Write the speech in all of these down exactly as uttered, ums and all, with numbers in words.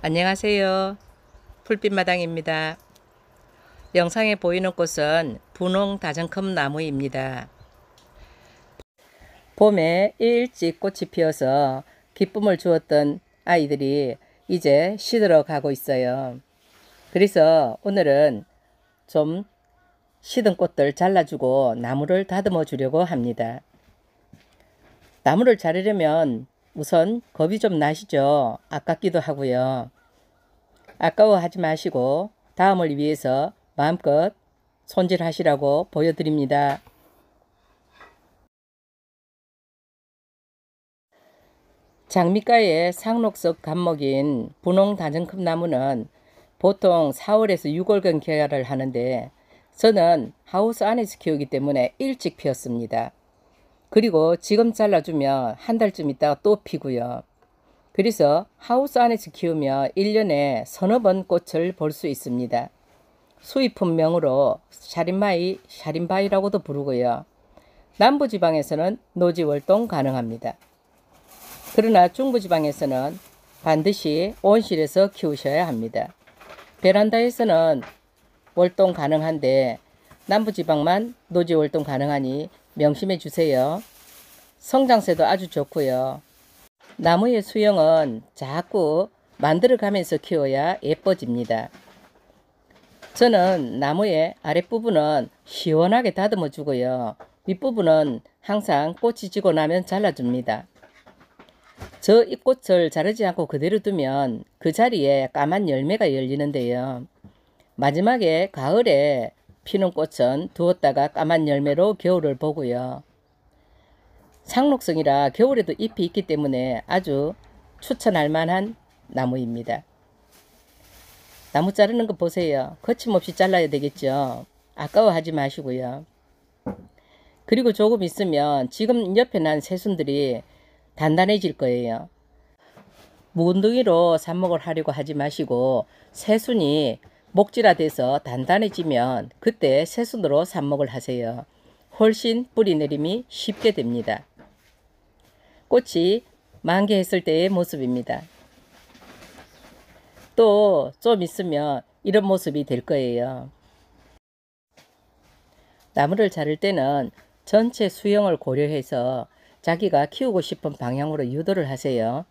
안녕하세요. 풀빛마당입니다. 영상에 보이는 꽃은 분홍 다정컵 나무입니다. 봄에 일찍 꽃이 피어서 기쁨을 주었던 아이들이 이제 시들어 가고 있어요. 그래서 오늘은 좀 시든 꽃들 잘라주고 나무를 다듬어 주려고 합니다. 나무를 자르려면 우선 겁이 좀 나시죠? 아깝기도 하고요. 아까워하지 마시고 다음을 위해서 마음껏 손질하시라고 보여드립니다. 장미가의 상록석 감목인 분홍 다정컵 나무는 보통 사월에서 유월경 개화를 하는데 저는 하우스 안에서 키우기 때문에 일찍 피었습니다. 그리고 지금 잘라주면 한 달쯤 있다가 또 피고요. 그래서 하우스 안에서 키우며 일 년에 서너 번 꽃을 볼 수 있습니다. 수입품명으로 샤린바이, 샤린바이라고도 부르고요. 남부지방에서는 노지월동 가능합니다. 그러나 중부지방에서는 반드시 온실에서 키우셔야 합니다. 베란다에서는 월동 가능한데 남부지방만 노지월동 가능하니 명심해 주세요. 성장세도 아주 좋고요. 나무의 수영은 자꾸 만들어가면서 키워야 예뻐집니다. 저는 나무의 아랫부분은 시원하게 다듬어 주고요. 윗부분은 항상 꽃이 지고 나면 잘라줍니다. 저 잎꽃을 자르지 않고 그대로 두면 그 자리에 까만 열매가 열리는데요. 마지막에 가을에 피는 꽃은 두었다가 까만 열매로 겨울을 보고요. 상록성이라 겨울에도 잎이 있기 때문에 아주 추천할 만한 나무입니다. 나무 자르는 거 보세요. 거침없이 잘라야 되겠죠. 아까워하지 마시고요. 그리고 조금 있으면 지금 옆에 난 새순들이 단단해질 거예요. 묵은둥이로 삽목을 하려고 하지 마시고 새순이 목질화돼서 단단해지면 그때 새순으로 삽목을 하세요. 훨씬 뿌리 내림이 쉽게 됩니다. 꽃이 만개했을 때의 모습입니다. 또 좀 있으면 이런 모습이 될 거예요. 나무를 자를 때는 전체 수영을 고려해서 자기가 키우고 싶은 방향으로 유도를 하세요.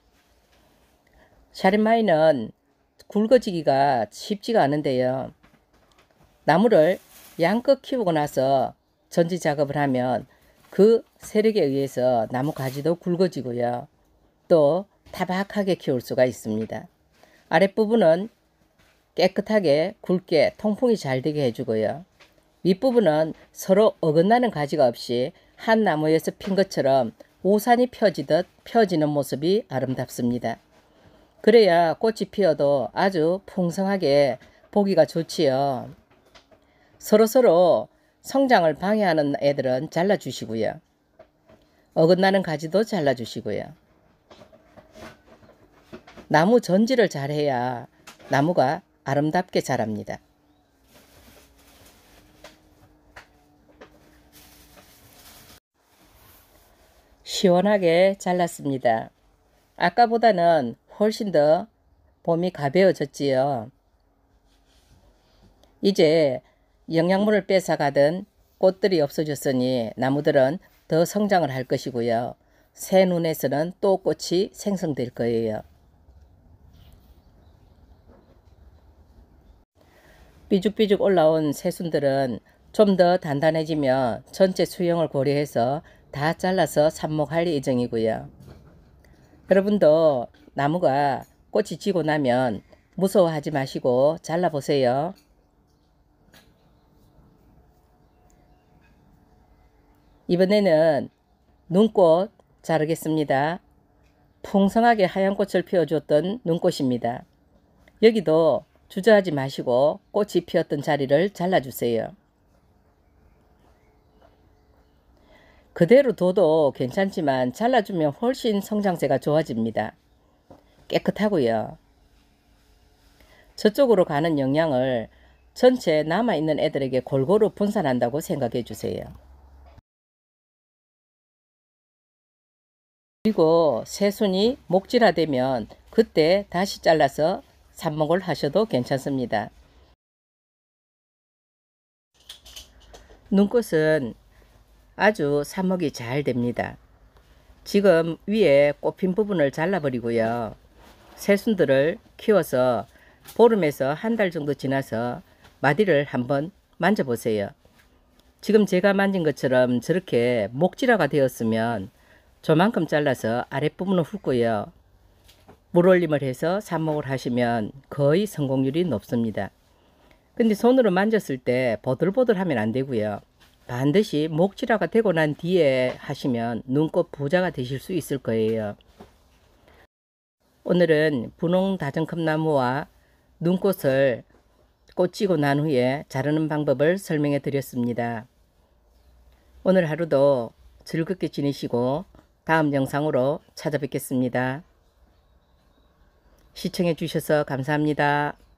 샤린바이는 굵어지기가 쉽지가 않은데요. 나무를 양껏 키우고 나서 전지 작업을 하면 그 세력에 의해서 나무 가지도 굵어지고요. 또 타박하게 키울 수가 있습니다. 아랫부분은 깨끗하게 굵게 통풍이 잘 되게 해주고요. 윗부분은 서로 어긋나는 가지가 없이 한 나무에서 핀 것처럼 우산이 펴지듯 펴지는 모습이 아름답습니다. 그래야 꽃이 피어도 아주 풍성하게 보기가 좋지요. 서로서로 성장을 방해하는 애들은 잘라주시고요. 어긋나는 가지도 잘라주시고요. 나무 전지를 잘해야 나무가 아름답게 자랍니다. 시원하게 잘랐습니다. 아까보다는 훨씬 더 봄이 가벼워졌지요. 이제 영양분을 뺏어가던 꽃들이 없어졌으니 나무들은 더 성장을 할 것이고요. 새 눈에서는 또 꽃이 생성될 거예요. 삐죽삐죽 올라온 새순들은 좀 더 단단해지며 전체 수영을 고려해서 다 잘라서 삽목할 예정이고요. 여러분도 나무가 꽃이 지고 나면 무서워하지 마시고 잘라보세요. 이번에는 눈꽃 자르겠습니다. 풍성하게 하얀 꽃을 피워줬던 눈꽃입니다. 여기도 주저하지 마시고 꽃이 피었던 자리를 잘라주세요. 그대로 둬도 괜찮지만 잘라주면 훨씬 성장세가 좋아집니다. 깨끗하고요. 저쪽으로 가는 영양을 전체 남아있는 애들에게 골고루 분산한다고 생각해 주세요. 그리고 새순이 목질화되면 그때 다시 잘라서 삽목을 하셔도 괜찮습니다. 눈꽃은 아주 삽목이 잘 됩니다. 지금 위에 꽃핀 부분을 잘라버리고요. 새순들을 키워서 보름에서 한 달 정도 지나서 마디를 한번 만져보세요. 지금 제가 만진 것처럼 저렇게 목질화가 되었으면 저만큼 잘라서 아랫부분을 훑고요. 물올림을 해서 삽목을 하시면 거의 성공률이 높습니다. 근데 손으로 만졌을 때 보들보들하면 안 되고요. 반드시 목질화가 되고 난 뒤에 하시면 눈꽃 부자가 되실 수 있을 거예요. 오늘은 분홍 다정컵나무와 눈꽃을 꽃 찌고 난 후에 자르는 방법을 설명해 드렸습니다. 오늘 하루도 즐겁게 지내시고 다음 영상으로 찾아뵙겠습니다. 시청해 주셔서 감사합니다.